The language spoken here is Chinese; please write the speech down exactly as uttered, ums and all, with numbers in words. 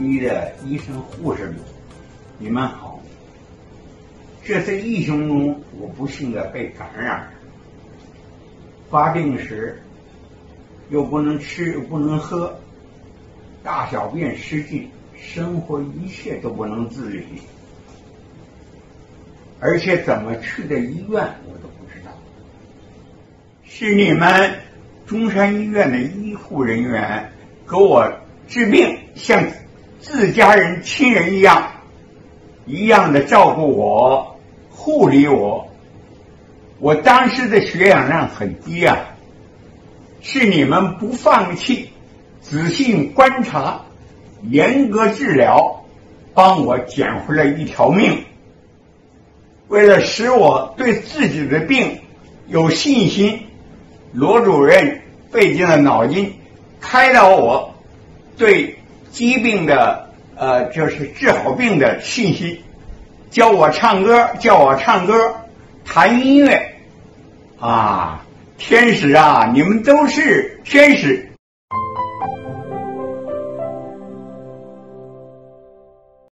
区的医生护士们，你们好。这次疫情中，我不幸的被感染了，发病时又不能吃又不能喝，大小便失禁，生活一切都不能自理，而且怎么去的医院我都不知道。是你们中山医院的医护人员给我治病，像自家人亲人一样一样的照顾我，护理我。我当时的血氧量很低啊，是你们不放弃，仔细观察，严格治疗，帮我捡回了一条命。为了使我对自己的病有信心，罗主任费尽了脑筋开导我对疾病的呃就是治好病的信心，教我唱歌，教我唱歌，弹音乐啊，天使啊，你们都是天使，